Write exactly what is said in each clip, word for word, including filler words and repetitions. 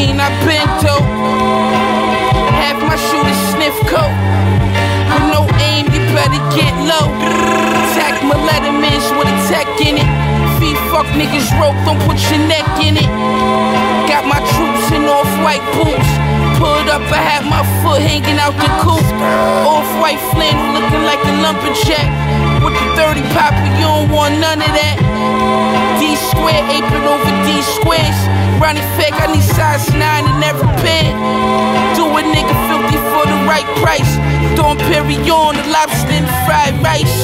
mean I been dope. Half my shooters sniff coke. With no aim, you better get low. Attack my lettermans with a tech in it. Feet fuck niggas rope, don't put your neck in it. Got my troops in off-white boots. Pulled up, I had my foot hanging out the coop. Off-white flannel looking like a lumberjack. With the thirty popper, you don't want none of that. D square apron over D squares. Ronnie Fake, I need size nine in every pair. Do a nigga filthy for the right price. Don Perignon, the lobster and fried rice.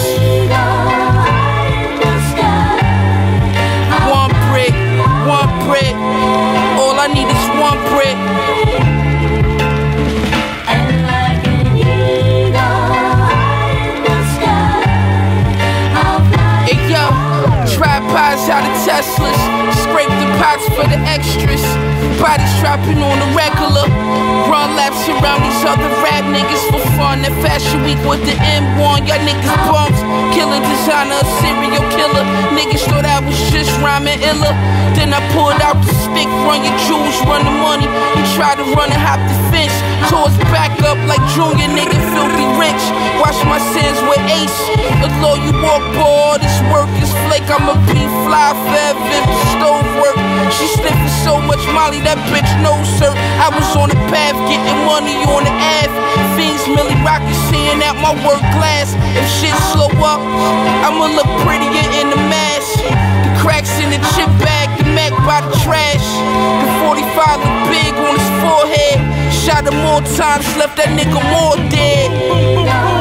One brick, one brick. All I need is one brick. Tripods out of Teslas, scrape the pots for the extras. Bodies dropping on the regular. Run laps around these other rap niggas for fun. That fashion week with the M one, y'all niggas bumps. Killer designer, a serial killer. Niggas thought I was just rhyming iller. Then I pulled out the stick, run your jewels, run the money. He tried to run and hop the fence. Tore his back up like Junior, nigga filthy rich. Wash my sins with Ace. Although you walk ball, this work is flake. I'ma be fly forever if the stove work. She sniffing so much Molly, that bitch knows her. I was on the path, getting money on the Ave. Fiends, Millie Rocket, seeing out my work glass. If shit slow up, I'ma look prettier in the mask. The cracks in the chip bag, the Mac by the trash. The forty-five look big on his forehead. Shot him more times, left that nigga more dead.